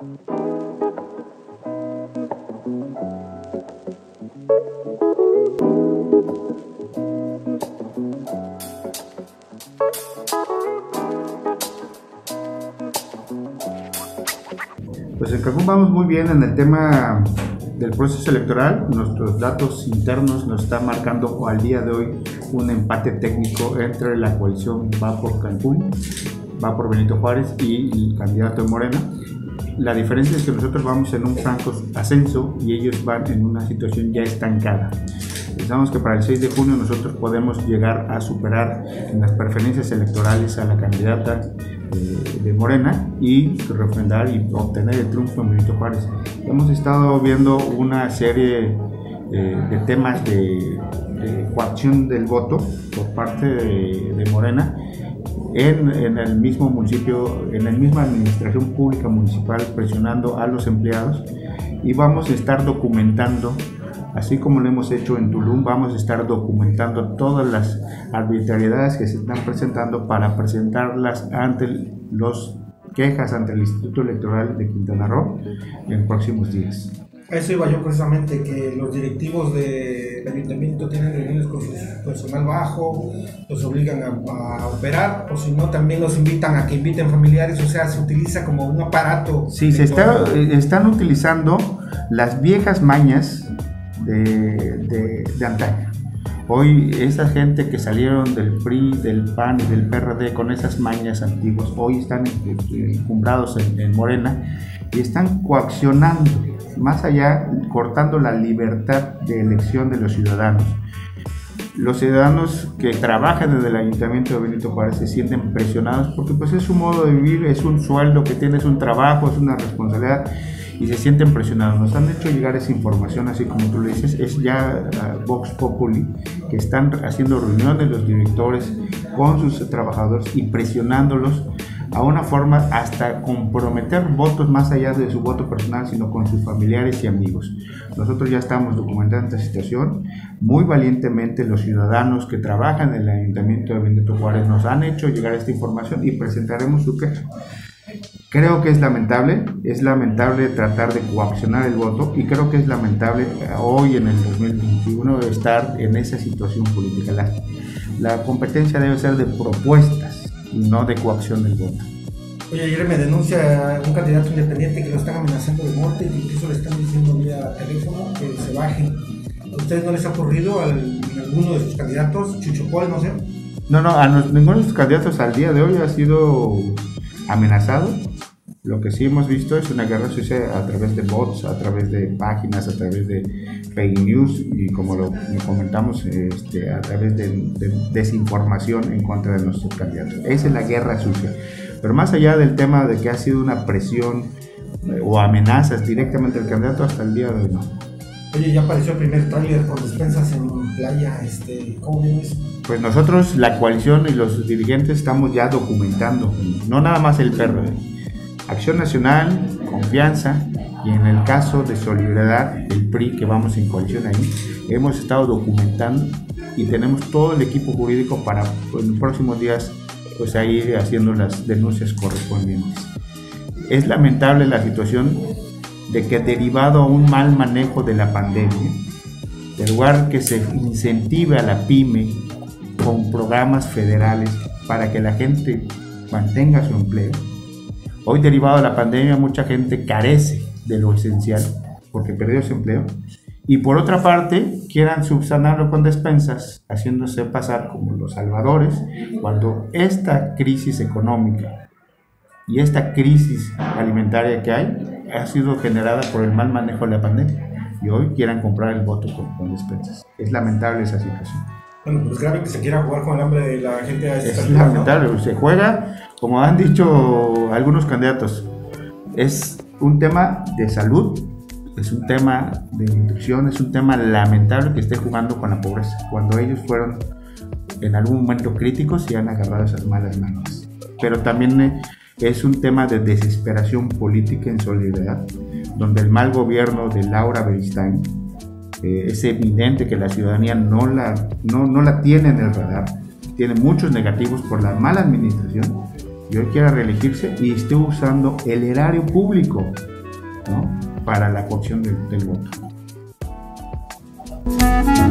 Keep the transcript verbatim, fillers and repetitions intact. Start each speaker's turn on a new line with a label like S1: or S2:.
S1: Pues en Cancún vamos muy bien en el tema del proceso electoral. Nuestros datos internos nos están marcando al día de hoy un empate técnico entre la coalición Va por Cancún, Va por Benito Juárez y el candidato de Morena. La diferencia es que nosotros vamos en un franco ascenso y ellos van en una situación ya estancada. Pensamos que para el seis de junio nosotros podemos llegar a superar en las preferencias electorales a la candidata de, de Morena y refrendar y obtener el triunfo en Benito Juárez. Hemos estado viendo una serie eh, de temas de, de coacción del voto por parte de, de Morena en, en el mismo municipio, en la misma administración pública municipal, presionando a los empleados, y vamos a estar documentando. Así como lo hemos hecho en Tulum, vamos a estar documentando todas las arbitrariedades que se están presentando para presentarlas ante los quejas ante el Instituto Electoral de Quintana Roo en próximos días.
S2: A eso iba yo precisamente, que los directivos del ayuntamiento tienen reuniones con su personal bajo, los obligan a, a operar, o si no también los invitan a que inviten familiares, o sea, se utiliza como un aparato.
S1: Sí, se está, están utilizando las viejas mañas De, de, de antaño. Hoy esa gente que salieron del P R I, del P A N y del P R D con esas mañas antiguas, hoy están encumbrados en, en Morena y están coaccionando, más allá, cortando la libertad de elección de los ciudadanos. Los ciudadanos que trabajan desde el Ayuntamiento de Benito Juárez se sienten presionados porque pues es su modo de vivir, es un sueldo que tienes, un trabajo, es una responsabilidad, y se sienten presionados. Nos han hecho llegar esa información, así como tú le dices, es ya uh, Vox Populi, que están haciendo reuniones los directores con sus trabajadores y presionándolos a una forma hasta comprometer votos más allá de su voto personal, sino con sus familiares y amigos. Nosotros ya estamos documentando esta situación. Muy valientemente los ciudadanos que trabajan en el Ayuntamiento de Benito Juárez nos han hecho llegar esta información y presentaremos su queja. Creo que es lamentable, es lamentable tratar de coaccionar el voto, y creo que es lamentable hoy en el dos mil veintiuno estar en esa situación política. La, la competencia debe ser de propuestas y no de coacción del voto.
S2: Oye, ayer me denuncia un candidato independiente que lo están amenazando de muerte, y incluso le están diciendo vía teléfono que se bajen. ¿A ustedes no les ha ocurrido a alguno de sus candidatos, Chuchopol, no sé?
S1: No, no, a nos, ninguno de sus candidatos al día de hoy ha sido amenazado. Lo que sí hemos visto es una guerra sucia a través de bots, a través de páginas, a través de fake news y, como lo comentamos, este, a través de, de desinformación en contra de nuestros candidatos. Esa es la guerra sucia. Pero más allá del tema de que ha sido una presión eh, o amenazas directamente al candidato, hasta el día de hoy no.
S2: Oye, ya apareció el primer tráiler con despensas en playa, este, ¿cómo ven eso?
S1: Pues nosotros, la coalición y los dirigentes, estamos ya documentando, no nada más el P R D, Acción Nacional, Confianza, y en el caso de Solidaridad, el P R I, que vamos en coalición ahí, hemos estado documentando y tenemos todo el equipo jurídico para pues, en los próximos días pues a ir haciendo las denuncias correspondientes. Es lamentable la situación de que, derivado a un mal manejo de la pandemia, en lugar que se incentive a la pyme con programas federales para que la gente mantenga su empleo, hoy, derivado de la pandemia, mucha gente carece de lo esencial porque perdió su empleo, y por otra parte quieran subsanarlo con despensas, haciéndose pasar como los salvadores, cuando esta crisis económica y esta crisis alimentaria que hay ha sido generada por el mal manejo de la pandemia, y hoy quieran comprar el voto con, con despensas. Es lamentable esa situación.
S2: Bueno, pues grave que se quiera jugar con el hambre de la gente a esta
S1: Es
S2: altura,
S1: lamentable, ¿no? Se juega, como han dicho algunos candidatos, es un tema de salud, es un tema de nutrición, es un tema lamentable que esté jugando con la pobreza, cuando ellos fueron en algún momento críticos y han agarrado esas malas manos. Pero también es un tema de desesperación política en Solidaridad, donde el mal gobierno de Laura Beristain, eh, es evidente que la ciudadanía no la, no, no la tiene en el radar, tiene muchos negativos por la mala administración, y hoy quiera reelegirse y esté usando el erario público ¿no? Para la coacción del, del voto.